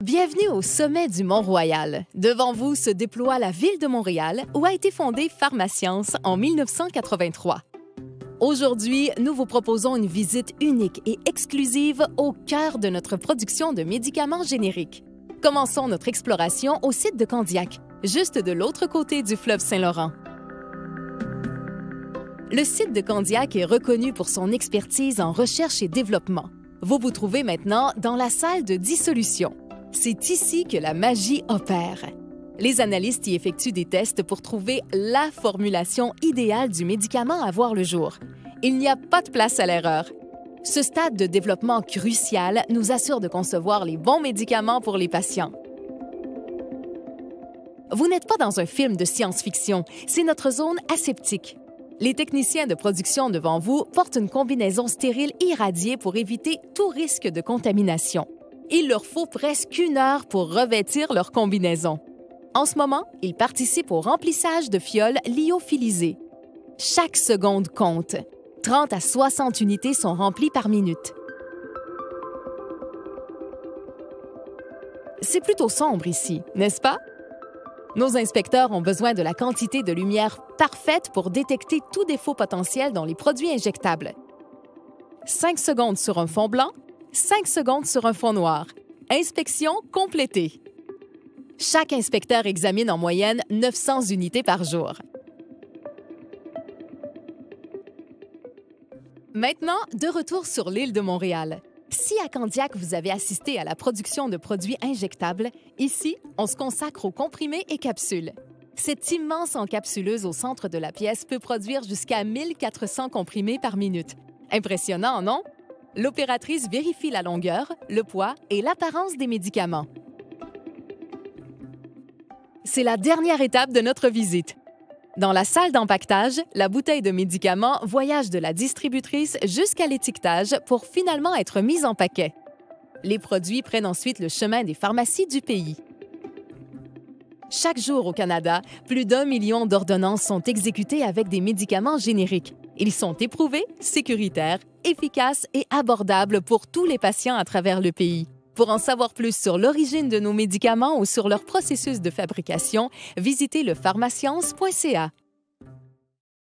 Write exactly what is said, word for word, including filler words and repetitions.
Bienvenue au sommet du Mont-Royal. Devant vous se déploie la ville de Montréal où a été fondée Pharmascience en mille neuf cent quatre-vingt-trois. Aujourd'hui, nous vous proposons une visite unique et exclusive au cœur de notre production de médicaments génériques. Commençons notre exploration au site de Candiac, juste de l'autre côté du fleuve Saint-Laurent. Le site de Candiac est reconnu pour son expertise en recherche et développement. Vous vous trouvez maintenant dans la salle de dissolution. C'est ici que la magie opère. Les analystes y effectuent des tests pour trouver la formulation idéale du médicament à voir le jour. Il n'y a pas de place à l'erreur. Ce stade de développement crucial nous assure de concevoir les bons médicaments pour les patients. Vous n'êtes pas dans un film de science-fiction, c'est notre zone aseptique. Les techniciens de production devant vous portent une combinaison stérile irradiée pour éviter tout risque de contamination. Il leur faut presque une heure pour revêtir leur combinaison. En ce moment, ils participent au remplissage de fioles lyophilisées. Chaque seconde compte. trente à soixante unités sont remplies par minute. C'est plutôt sombre ici, n'est-ce pas? Nos inspecteurs ont besoin de la quantité de lumière parfaite pour détecter tout défaut potentiel dans les produits injectables. cinq secondes sur un fond blanc, cinq secondes sur un fond noir. Inspection complétée. Chaque inspecteur examine en moyenne neuf cents unités par jour. Maintenant, de retour sur l'île de Montréal. Si à Candiac, vous avez assisté à la production de produits injectables, ici, on se consacre aux comprimés et capsules. Cette immense encapsuleuse au centre de la pièce peut produire jusqu'à mille quatre cents comprimés par minute. Impressionnant, non? L'opératrice vérifie la longueur, le poids et l'apparence des médicaments. C'est la dernière étape de notre visite. Dans la salle d'empaquetage, la bouteille de médicaments voyage de la distributrice jusqu'à l'étiquetage pour finalement être mise en paquet. Les produits prennent ensuite le chemin des pharmacies du pays. Chaque jour au Canada, plus d'un million d'ordonnances sont exécutées avec des médicaments génériques. Ils sont éprouvés, sécuritaires, efficaces et abordables pour tous les patients à travers le pays. Pour en savoir plus sur l'origine de nos médicaments ou sur leur processus de fabrication, visitez le pharmascience point c a.